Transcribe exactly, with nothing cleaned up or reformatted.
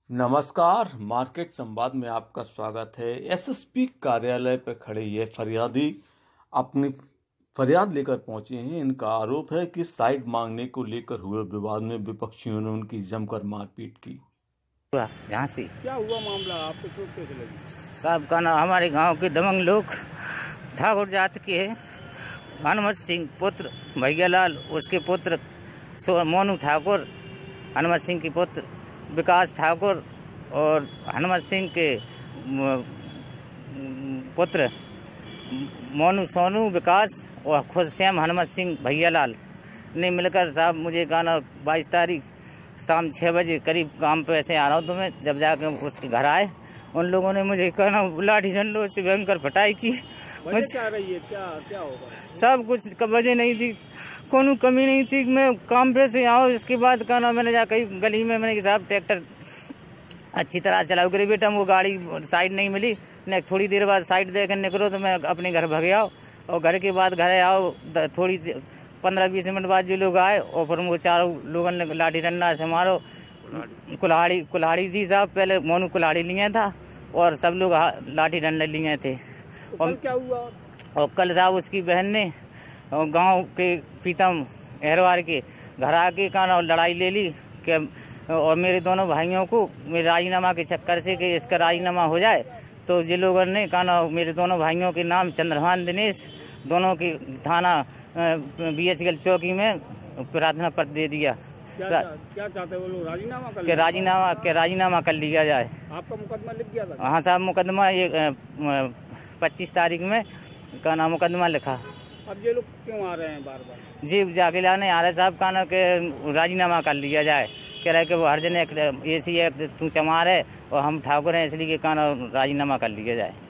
नमस्कार, मार्केट संवाद में आपका स्वागत है। एसएसपी कार्यालय पर खड़े ये फरियादी अपनी फरियाद लेकर पहुंचे हैं। इनका आरोप है कि साइड मांगने को लेकर हुए विवाद में विपक्षियों ने उनकी जमकर मारपीट की। झांसी क्या हुआ मामला? आपको चोट कैसे लगी? साहब का नाम हमारे गांव के दबंग लोग ठाकुर जात के है। हनुमत सिंह पुत्र भैयालाल, उसके पुत्र मोनू ठाकुर, हनुमत सिंह के पुत्र विकास ठाकुर और हनुमत सिंह के पुत्र मोनू सोनू विकास और खुद श्याम हनुमत सिंह भैयालाल ने मिलकर साहब मुझे गाना बाईस तारीख शाम छः बजे करीब काम पे ऐसे आ रहा हूँ तो मैं जब जाकर उसके घर आए, उन लोगों ने मुझे कहना लाठी डंडों से भयंकर पिटाई की। वजह क्या रही है? क्या क्या होगा? सब कुछ वजह नहीं थी, कोनो कमी नहीं थी। मैं काम पे से आओ, इसके बाद कहना मैंने जाकर गली में मैंने साहब ट्रैक्टर अच्छी तरह चलाओ करे बेटा, वो गाड़ी साइड नहीं मिली। ने थोड़ी देर बाद साइड देकर निकलो तो मैं अपने घर भाग आओ, और घर के बाद घर आओ थोड़ी पंद्रह बीस मिनट बाद जो लोग आए और फिर वो चारों लोगों ने लाठी डंडा से मारो, कुल्हाड़ी कुल्हाड़ी दी साहब। पहले मोनू कुल्हाड़ी लिए था और सब लोग लाठी डंडे लिए थे। तो और क्या हुआ? और कल साहब उसकी बहन ने गांव के पीतम एहरवार के घर आके कहना लड़ाई ले ली कि और मेरे दोनों भाइयों को मेरे राजीनामा के चक्कर से कि इसका राजीनामा हो जाए, तो ये लोगों ने कहना मेरे दोनों भाइयों के नाम चंद्रभान दिनेश दोनों की थाना बीएचगल चौकी में प्रार्थना पत्र दे दिया। क्या, क्या, क्या चाहते वो लोग? राजीनामा कर के राजीनामा के राजीनामा कर लिया जाए। आपका मुकदमा लिख गया था? हाँ साहब, मुकदमा ये पच्चीस तारीख में का नाम मुकदमा लिखा। अब ये लोग क्यों आ रहे हैं बार बार? जी जाके लाने आ रहे साहब, कहना के राजीनामा कर लिया जाए। कह रहे कि वो हर जन ए सी एक्ट तू चमार है और हम ठाकुर हैं, इसलिए कहना राजीनामा कर लिया जाए।